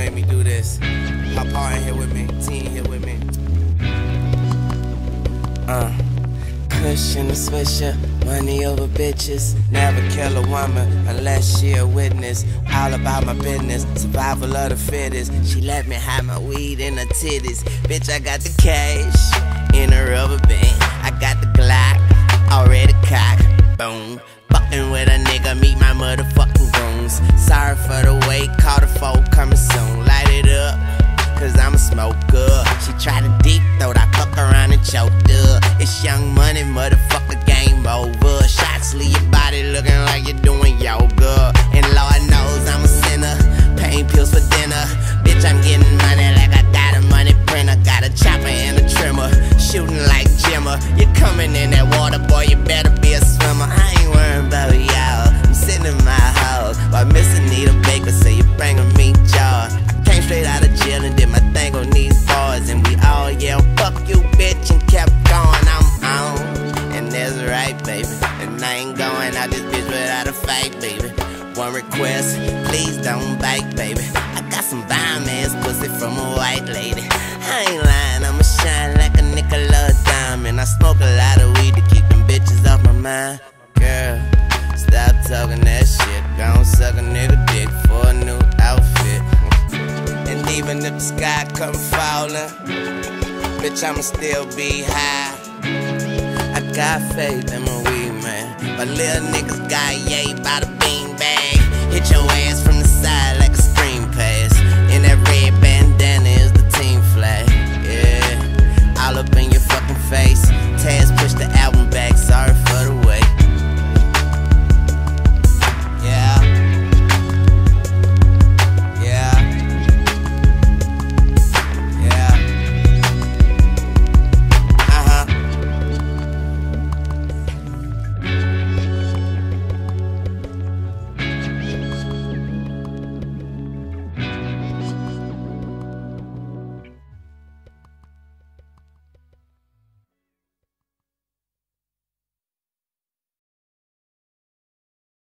made me do this. My paw in here with me, team here with me. Cushion and swisher, money over bitches. Never kill a woman unless she a witness. All about my business, survival of the fittest. She let me hide my weed in her titties. Bitch, I got the cash in a rubber band. I got the Glock already cocked. Boom. Fucking with a nigga, meet my motherfucking goons. Sorry for the wait, call the folk coming soon. Light it up, cause I'm a smoker. She tried to deep throat, I fuck around and choked her. It's Young Money, motherfucker, game over. Shots leave your body looking like you're doing yoga. And Lord knows I'm a sinner, pain pills for dinner. Bitch, I'm getting money like I got a money printer. Got a chopper and a trimmer, shooting like Jimmer. You're coming in that water, boy, you better be a swimmer. I ain't worrying about y'all, I'm sitting in my house while Miss Anita Baker say you're bringing me joy. Came straight out of jail and did my thing on these bars. And we all yelled, fuck you, bitch, and kept going. I'm on, and that's right, baby. And I ain't going out this bitch without a fight, baby. One request, please don't bite, baby. I got some bomb-ass pussy from a white lady. I ain't lying, I'ma shine like a nickel or a diamond. I smoke a lot of weed to keep them bitches off my mind. Girl, stop talking that shit. Gon' suck a nigga dick for a new outfit. And even if the sky come falling, bitch, I'ma still be high. I got faith in my weed, man. But little niggas got yay by the bean bag. Hit your ass from the side like a screen pass. And that red bandana is the team flag. Yeah, all up in your fucking face.